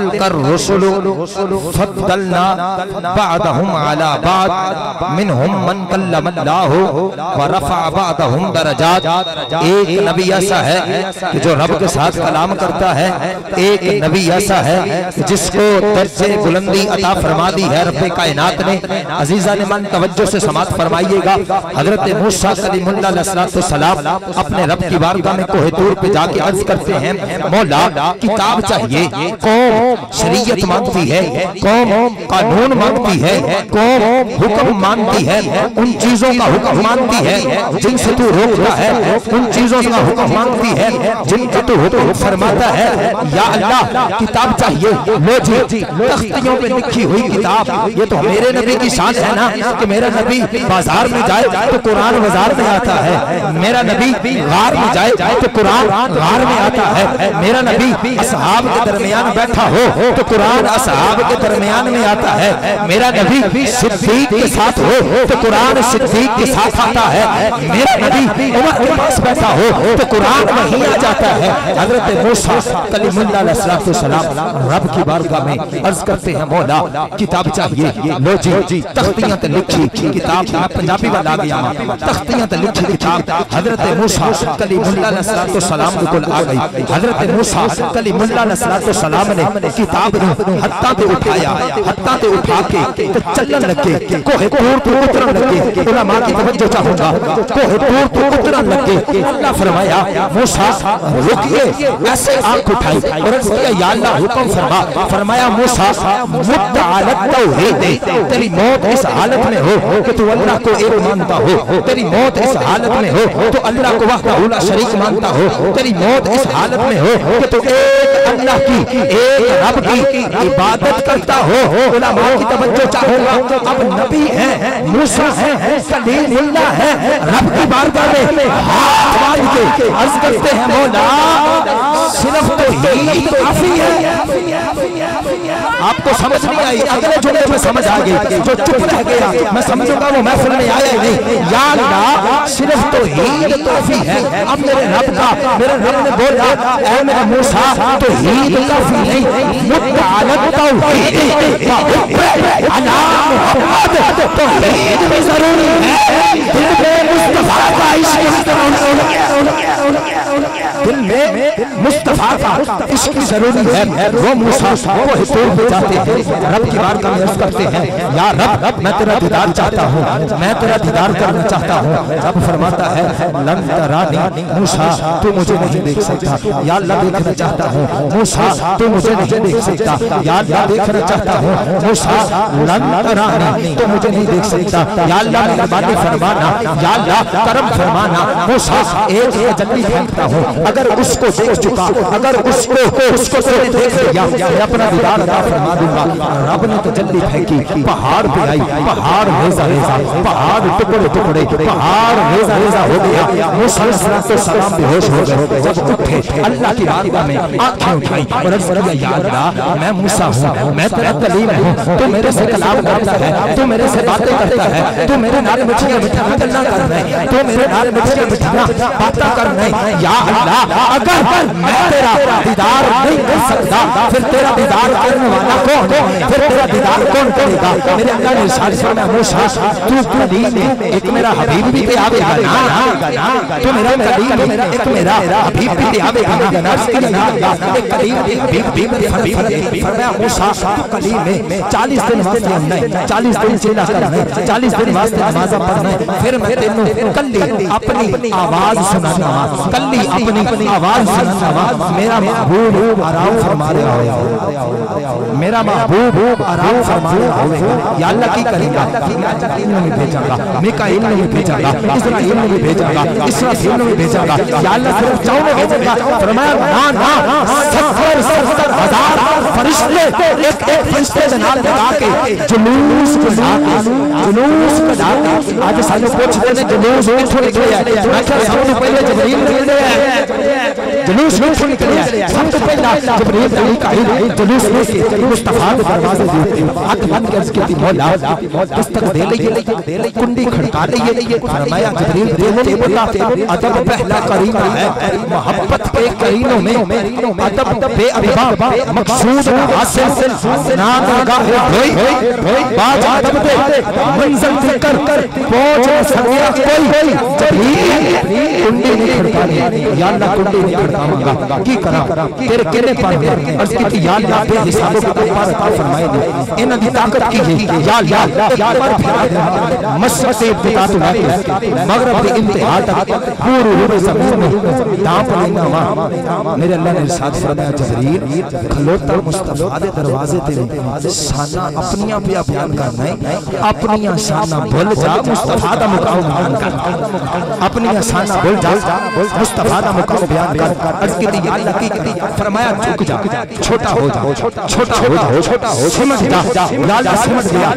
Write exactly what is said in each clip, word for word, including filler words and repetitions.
तिलकर रुसुलु फद्दलना बअदहुम अला बअद मिनहुम मन कल्लमल्लाहु व रफ़अ बअदहुम दरजात। एक नबी ऐसा है कि जो रब के साथ कलाम करता है, एक नबी ऐसा है जिसको दर्जे बुलंदी अता फरमा दी है रब कायनात ने। अजीजा ने मन तवज्जो से समात फरमाइएगा। हजरत मूसा कलीमुल्लाह अलैहिस्सलाम अपने रब की बारगाह में कोहे तूर पे जाके अर्ज करते हैं, मौला किताब चाहिए, कौम शरीयत मांगती है, कौम कानून मांगती है, कौम हुक्म मानती है, उन चीजों का हुक्म मानती है जिनसे तू रोकता है, उन चीजों का हुक्म मांगती है जिनका तू हुक्म फरमाता है। या अल्लाह किताब चाहिए। लो जी तख्तियों पे लिखी हुई किताब। ये तो मेरे नबी की शान है ना कि मेरा नबी बाजार में जाए तो कुरान बाजार में आता है, मेरा नबी गार में जाए तो कुरान गार में आता है, मेरा नबी असहाब के दरमियान बैठा हो तो कुरान असहाब के दरमियान में आता है, मेरा नबी सिद्दीक के साथ हो तो कुरान सिद्दीक के साथ आता है, मेरा नबी उमर के पास बैठा हो तो कुरान वहीं आ जाता है। हजरत मूसा कलीमुल्लाह अलैहिस्सलाम रब की बारगाह में अर्ज करते हैं, मौला किताब चाहिए। लो जी तख्तियां तो लिखी किताब, मैं पंजाबी वाला आ गया, तख्तियां तो लिखी किताब हजरत मूसा कलीमुल्लाह अलैहिस्सलाम को आ गई। हजरत मूसा कलीमुल्लाह अलैहिस्सलाम ने किताब को हत्ता पे उठाया, हत्ता पे उठा के तो चलने लगे, कोहे तूर तो उतरने लगे। उलमा की तवज्जो चाहूंगा, कोहे तूर तो उतरने लगे। अल्लाह फरमाया मूसा रुकिए, ऐसे आंख उठाई और या अल्लाह हुक्म फरमा, फरमाया मूसा मुत्तअलत तौहीद, तेरी मौत इस हालत में हो कि तू अल्लाह को एक मानता हो, तेरी मौत इस हालत में हो तो अल्लाह को वहदहू ला शरीक मानता हो, तेरी मौत इस हालत में हो कि तू एक अल्लाह की, एक रब की इबादत करता हो। उलमा की तवज्जो चाहूंगा, अब नबी है, मूसा है, कलीमुल्लाह है, रब की बारगाह में हाथ बांध के अर्ज करते हैं, मौला सिर्फ तो ही काफी है। आपको समझ नहीं आई, अगले जुमले में समझ आ गई, जो चुप रह गया मैं समझूंगा वो महफिल में आया ही नहीं। या अल्लाह सिर्फ तो ही काफी है। अब मेरे रब का, मेरे रब ने बोला ऐ मेरा मूसा तो ही काफी नहीं, मुत्तअलत तौहीद अला मुहम्मद तौहीद भी जरूरी है। दिल में मुस्तफा का इश्क, दिल में मुस्तफा का इश्क जरूरी है। वो मूसा वो हितोर पे जाते हैं, रब की बारगाह में अर्ज करते हैं, या रब मैं तेरा दीदार चाहता हूँ, मैं तेरा दीदार करना चाहता हूँ। रब फरमाता है लन तरानी, मूसा तू मुझे नहीं देख सकता। या अल्लाह देखना चाहता हूँ, मूसा तू मुझे नहीं देख सकता। या अल्लाह देखना चाहता हूँ, मूसा लन तरानी तो मुझे नहीं देख सकता। या अल्लाह मेहरबानी फरमाना, या अल्लाह करम फरमाना। मूसा एक तजल्ली फेंकता हूँ, अगर उसको देख चुका, अगर उसको उसको देख लिया मैं अपना दीदार अता फरमा दूंगा। रब ने तजल्ली फेंकी, पहाड़ पे आई, पहाड़ रेजा रेजा, पहाड़ टुकड़े टुकड़े, पहाड़ रेजा रेजा हो गया। मूसा अलैहिस्सलाम बेहोश हो गए। जब उठे अल्लाह की बारगाह में आंखें उठाई और अर्ज किया, या अल्लाह मैं मूसा हूँ, मैं तेरा कलीम हूँ, तू मेरे से कलाम करता है, तू मेरे से बातें करता है, तू मेरे नाल मिठियां मिठियां गल्लां कर रहा है, तू मेरे नाल मिठियां मिठियां बातें कर रहा है। या अल्लाह अगर मैं तेरा दीदार नहीं कर सकता फिर तेरा दीदार करने वाला कौन, फिर तेरा दीदार कौन करेगा। मेरे अल्लाह ने इरशाद फरमाया, मूसा तू कलीम है, एक मेरा हबीब भी ते आवेगा ना, तू मेरा कलीम है, एक मेरा हबीब भी ते आवेगा ना। एक कलीम हबीब भी फरमाया, मूसा तू कलीम है, चालीस दिन वास्ते हमने चालीस दिन चिल्ला करना है, चालीस दिन वास्ते नमाज पढ़ना है, फिर मैं तेनू कल्ली अपनी आवाज सुनाना, कल्ली अपनी आवाज सुनाना। मेरा महबूब आराम फरमा रहा हो, मेरा महबूब आराम फरमा रहा हो। या अल्लाह की करेगा, इल्म में भेजागा, मिकाईल में भेजागा, इस्राफील में भेजागा, इसराफील में भेजागा। या अल्लाह सिर्फ चाव में भेजेगा। फरमाया ना ना सत्तर सत्तर हजार फरिश्ते एक एक फरिश्ते के नाल लगा के जुलूस कढा के, जुलूस कढा के आज सानू पूछते ने जुलूस किथों निकलिया। मैं क्या सबसे पहले जबरील निकले है। जुलूस में से निकले सब तो पहला जिब्रील मीकाईल जुलूस में से मुस्तफा के दरवाजे पे आंख बंद कर उसके दी मौला दस्तक दे लई कुंडी खड़का लई फरमाया जिब्रील दे बोला अदब पहला करीना है मोहब्बत के करीनों में अदब बे अबा मकसूद हासिल नाम गाह होई बाज अदब दे मंजिल जिक्र पहुंच सकिया कोई जिब्रील कुंडी नहीं खड़कानी या अल्लाह कुंडी नहीं खड़काऊंगा की करा तेरे केने पर अर्ज की या अल्लाह पे हिसाबों का पार अता फरमाए दे इन्हां दी ताकत की है या अल्लाह या पर फिरा मशरक़ से इब्तिदा तो लेके मगरिब के इंतहा तक पूरी रूह ज़मीन में दांव लेना वा मेरे अल्लाह ने इरशाद फरमाया जिब्रील खलोता मुस्तफा दे दरवाजे ते शाना अपनियां पे बयान करना है अपनियां शाना भूल जा मुस्तफा दा मुकाम बयान कर अपनियां शाना भूल जा मुस्तफा दा मुकाम बयान कर अर्ज की या अल्लाह की फरमाया झुक जा छोटा हो जा छोटा हो जा छोटा हो समझ जा या अल्लाह समझ गया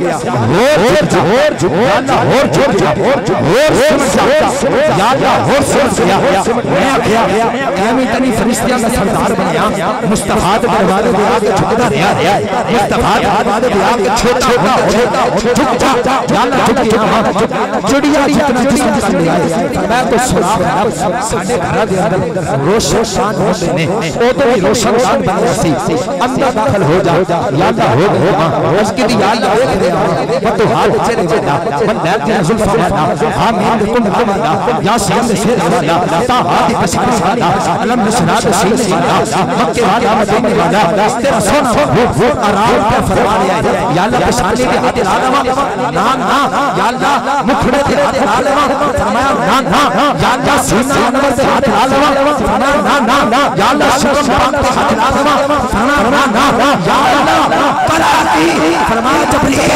और और झुक या अल्लाह और झुक जा और समझ जा या अल्लाह और समझ गया मैं गया एमी तनी फरिश्तियां का सरदार बनया मुस्तफा दे दरबार में आके झुकदा रहा मुस्तफा दे दरबार में आके छोटा छोटा झुक जा या अल्लाह झुक जा चिड़िया जितना जिस्म से ले आए मैं तो सुराग साडे घर दे अंदर रोशन शान होते ने ओ तो भी रोशन शान बन सी अंदर दाखिल हो जा या अल्लाह हो हो उसकी दी या अल्लाह देख दे मैं तो हाथ चले चला मन लैब के जुल्फा वाला आमीन तुम वाला या शाम से वाला ता हाथ पसीने वाला अलम नशरात सीने वाला मक्के वाला मदीने वाला तेरा सोना वो वो आराम पे फरमा लिया या अल्लाह पशाने के हाथ आलमा ना ना या अल्लाह मुखड़े के हाथ आलमा फरमाया ना ना या अल्लाह सीना नंबर से हाथ आलमा फरमाया ना ना ना या अल्लाह शुक्र पाक के हाथ आलमा फरमाया ना ना ना या अल्लाह कराती फरमाया जिब्रील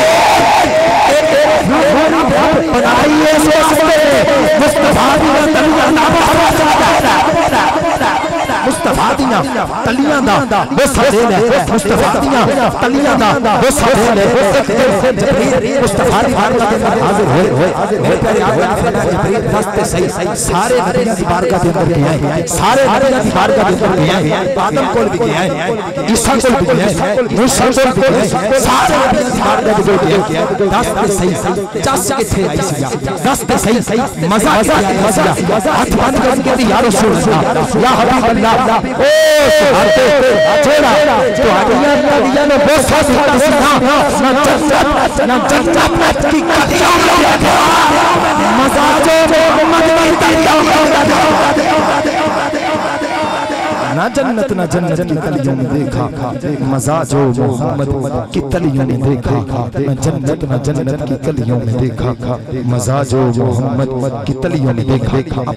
बनाइए सोचते मुस्तफा दी तलियां दा मुस्तफा दियां तलियां दा वो सादे ने मुस्तफा दियां तलियां दा वो सादे ने जिब्रील मुस्तफा दी बारगाह के अंदर हाजिर होए मेरे प्यारे आका जिब्रील दस्ते सही सारे नबियों की बारगाह के अंदर गए हैं सारे नबियों की बारगाह के अंदर गए हैं आदम कोल भी गए हैं ईसा कोल भी गए हैं मूसा कोल भी गए हैं सारे नबियों की बारगाह के अंदर गए हैं दस्ते सही जस के थे आई सी दस्ते सही मजा मजा हाथ बंद करके या रसूल अल्लाह या हबीब अल्लाह ओ सुभाते छोड़ा तो आदिया नदिया ने बहुत साथ का सीना ना जन्नत ना जन्नत की कलियों में मजाजों में मोहम्मद की कलियों ना जन्नत ना जन्नत की कलियों में देखा मजा जो मोहम्मद की कलियों में देखा ना जन्नत ना जन्नत की कलियों में देखा मजा जो मोहम्मद की कलियों में देखा।